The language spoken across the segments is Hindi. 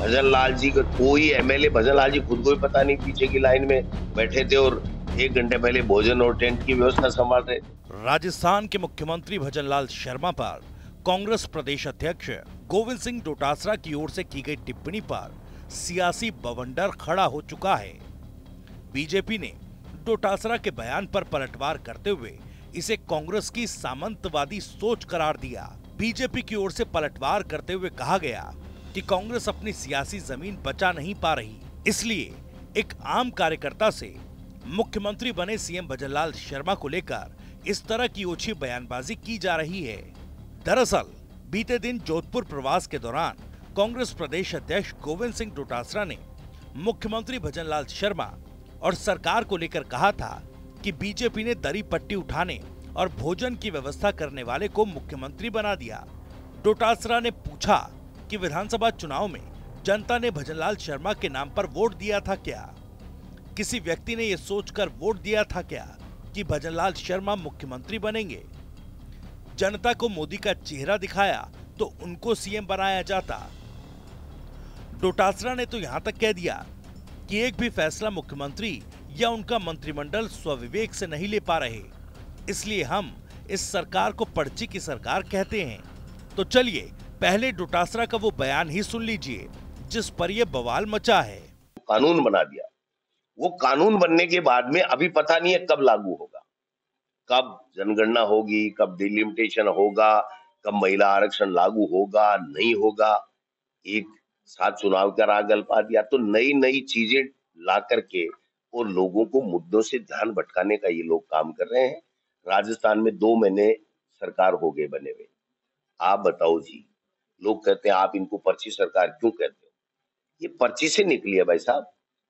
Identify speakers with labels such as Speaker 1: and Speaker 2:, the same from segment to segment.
Speaker 1: भजन लाल जी का कोई एमएलए, भजन लाल जी खुद को भी पता नहीं पीछे की लाइन में बैठे थे और 1 घंटे पहले भोजन और टेंट की व्यवस्था संभाल रहे थे।
Speaker 2: राजस्थान के मुख्यमंत्री भजनलाल शर्मा पर कांग्रेस प्रदेश अध्यक्ष गोविंद सिंह डोटासरा की ओर से की गई टिप्पणी पर सियासी बवंडर खड़ा हो चुका है। बीजेपी ने डोटासरा के बयान पर पलटवार करते हुए इसे कांग्रेस की सामंतवादी सोच करार दिया। बीजेपी की ओर से पलटवार करते हुए कहा गया कि कांग्रेस अपनी सियासी जमीन बचा नहीं पा रही, इसलिए एक आम कार्यकर्ता से मुख्यमंत्री बने सीएम भजनलाल शर्मा को लेकर इस तरह की ओछी बयानबाजी की जा रही है। दरअसल बीते दिन जोधपुर प्रवास के दौरान कांग्रेस प्रदेश अध्यक्ष गोविंद सिंह डोटासरा ने मुख्यमंत्री भजनलाल शर्मा और सरकार को लेकर कहा था कि बीजेपी ने दरी पट्टी उठाने और भोजन की व्यवस्था करने वाले को मुख्यमंत्री बना दिया। डोटासरा ने पूछा कि विधानसभा चुनाव में जनता ने भजनलाल शर्मा के नाम पर वोट दिया था क्या? किसी व्यक्ति ने यह सोचकर वोट दिया था क्या कि भजनलाल शर्मा मुख्यमंत्री बनेंगे? जनता को मोदी का चेहरा दिखाया तो उनको सीएम बनाया जाता। डोटासरा ने तो यहां तक कह दिया कि एक भी फैसला मुख्यमंत्री या उनका मंत्रिमंडल स्वविवेक से नहीं ले पा रहे, इसलिए हम इस सरकार को पर्ची की सरकार कहते हैं। तो चलिए पहले डोटासरा का वो बयान ही सुन लीजिए जिस पर यह बवाल मचा है।
Speaker 1: कानून बना दिया, वो कानून बनने के बाद में अभी पता नहीं है कब लागू होगा, कब जनगणना होगी, कब डिलिमिटेशन होगा, कब महिला आरक्षण लागू होगा नहीं होगा। एक साथ चुनाव का राग गल्पा दिया तो नई नई चीजें ला करके और लोगों को मुद्दों से ध्यान भटकाने का ये लोग काम कर रहे हैं। राजस्थान में 2 महीने सरकार हो गए बने हुए, आप बताओ जी। लोग कहते हैं आप इनको पर्ची सरकार क्यों कहते हो? ये पर्ची से निकली है भाई साहब।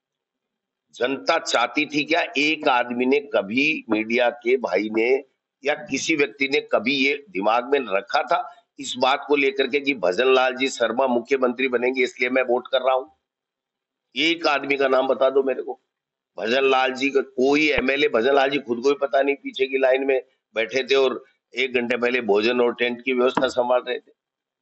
Speaker 1: जनता चाहती थी क्या? एक आदमी ने कभी, मीडिया के भाई ने या किसी व्यक्ति ने कभी ये दिमाग में रखा था इस बात को लेकर के कि भजनलाल जी शर्मा मुख्यमंत्री बनेंगे इसलिए मैं वोट कर रहा हूं? एक आदमी का नाम बता दो मेरे को। भजनलाल जी का कोई एमएलए, भजनलाल जी खुद को भी पता नहीं पीछे की लाइन में बैठे थे और 1 घंटे पहले भोजन और टेंट की व्यवस्था संभाल रहे थे।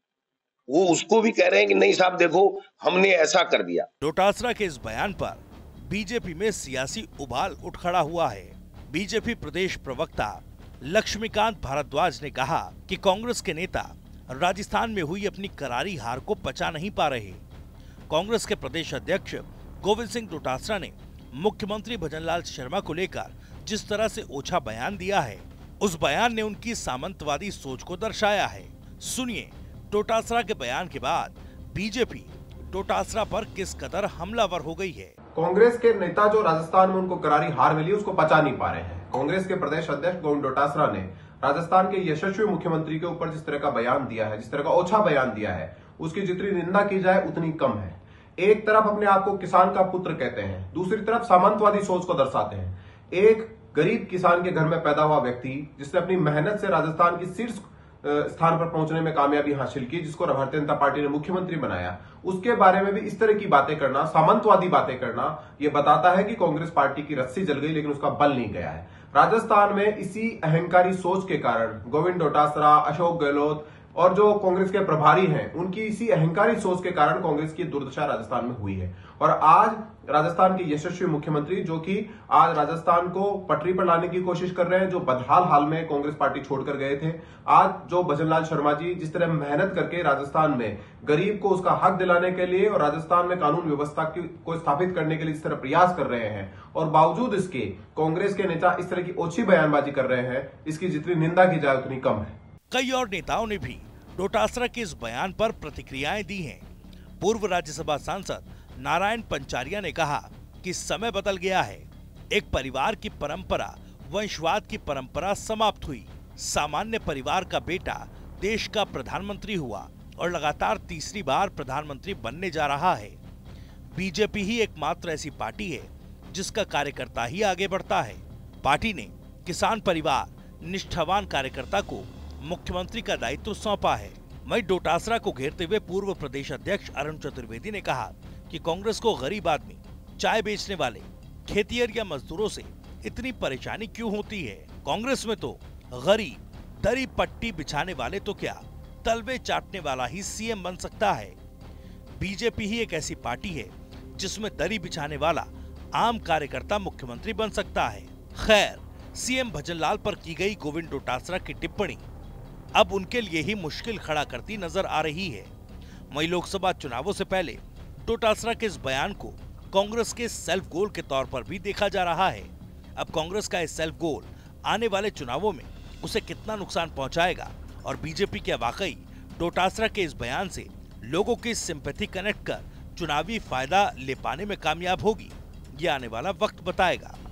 Speaker 1: वो उसको भी कह रहे हैं कि नहीं साहब देखो हमने ऐसा कर दिया।
Speaker 2: डोटासरा के इस बयान पर बीजेपी में सियासी उबाल उठ खड़ा हुआ है। बीजेपी प्रदेश प्रवक्ता लक्ष्मीकांत भारद्वाज ने कहा कि कांग्रेस के नेता राजस्थान में हुई अपनी करारी हार को पचा नहीं पा रहे। कांग्रेस के प्रदेश अध्यक्ष गोविंद सिंह डोटासरा ने मुख्यमंत्री भजनलाल शर्मा को लेकर जिस तरह से ओछा बयान दिया है, उस बयान ने उनकी सामंतवादी सोच को दर्शाया है। सुनिए डोटासरा के बयान के बाद बीजेपी डोटासरा पर किस कदर हमलावर हो गई है।
Speaker 3: कांग्रेस के नेता जो राजस्थान में उनको करारी हार मिली उसको पचा नहीं पा रहे हैं। कांग्रेस के प्रदेश अध्यक्ष गोविंद डोटासरा ने राजस्थान के यशस्वी मुख्यमंत्री के ऊपर जिस तरह का बयान दिया है, जिस तरह का ओछा बयान दिया है, उसकी जितनी निंदा की जाए उतनी कम है। एक तरफ अपने आप को किसान का पुत्र कहते हैं, दूसरी तरफ सामंतवादी सोच को दर्शाते हैं। एक गरीब किसान के घर में पैदा हुआ व्यक्ति जिसने अपनी मेहनत से राजस्थान की शीर्ष स्थान पर पहुंचने में कामयाबी हासिल की, जिसको भारतीय जनता पार्टी ने मुख्यमंत्री बनाया, उसके बारे में भी इस तरह की बातें करना, सामंतवादी बातें करना, यह बताता है कि कांग्रेस पार्टी की रस्सी जल गई लेकिन उसका बल नहीं गया है। राजस्थान में इसी अहंकारी सोच के कारण गोविंद डोटासरा, अशोक गहलोत और जो कांग्रेस के प्रभारी हैं, उनकी इसी अहंकारी सोच के कारण कांग्रेस की दुर्दशा राजस्थान में हुई है। और आज राजस्थान के यशस्वी मुख्यमंत्री जो कि आज राजस्थान को पटरी पर लाने की कोशिश कर रहे हैं, जो बदहाल हाल में कांग्रेस पार्टी छोड़कर गए थे, आज जो भजनलाल शर्मा जी जिस तरह मेहनत करके राजस्थान में गरीब को उसका हक दिलाने के लिए और राजस्थान में कानून व्यवस्था को स्थापित करने के लिए इस तरह प्रयास कर रहे हैं, और बावजूद इसके कांग्रेस के नेता इस तरह की ओछी बयानबाजी कर रहे हैं, इसकी जितनी निंदा की जाए उतनी कम है।
Speaker 2: कई और नेताओं ने भी डोटासरा के इस बयान पर प्रतिक्रियाएं दी हैं। पूर्व राज्यसभा सांसद नारायण पंचारिया ने कहा कि समय बदल गया है। एक परिवार की परंपरा, वंशवाद की परंपरा समाप्त हुई। सामान्य परिवार का बेटा देश का प्रधानमंत्री हुआ और लगातार तीसरी बार प्रधानमंत्री बनने जा रहा है। बीजेपी ही एकमात्र ऐसी पार्टी है जिसका कार्यकर्ता ही आगे बढ़ता है। पार्टी ने किसान परिवार, निष्ठावान कार्यकर्ता को मुख्यमंत्री का दायित्व सौंपा है। वहीं डोटासरा को घेरते हुए पूर्व प्रदेश अध्यक्ष अरुण चतुर्वेदी ने कहा कि कांग्रेस को गरीब आदमी, चाय बेचने वाले, खेतिहर या मजदूरों से इतनी परेशानी क्यों होती है? कांग्रेस में तो गरीब, दरी पट्टी बिछाने वाले तो क्या, तलवे चाटने वाला ही सीएम बन सकता है। बीजेपी ही एक ऐसी पार्टी है जिसमें दरी बिछाने वाला आम कार्यकर्ता मुख्यमंत्री बन सकता है। खैर, सीएम भजनलाल पर की गई गोविंद डोटासरा की टिप्पणी अब उनके लिए ही मुश्किल खड़ा करती नजर आ रही है। वहीं लोकसभा चुनावों से पहले डोटासरा के इस बयान को कांग्रेस के सेल्फ गोल के तौर पर भी देखा जा रहा है। अब कांग्रेस का इस सेल्फ गोल आने वाले चुनावों में उसे कितना नुकसान पहुंचाएगा और बीजेपी क्या वाकई डोटासरा के इस बयान से लोगों की सिंपैथी कनेक्ट कर चुनावी फायदा ले पाने में कामयाब होगी, ये आने वाला वक्त बताएगा।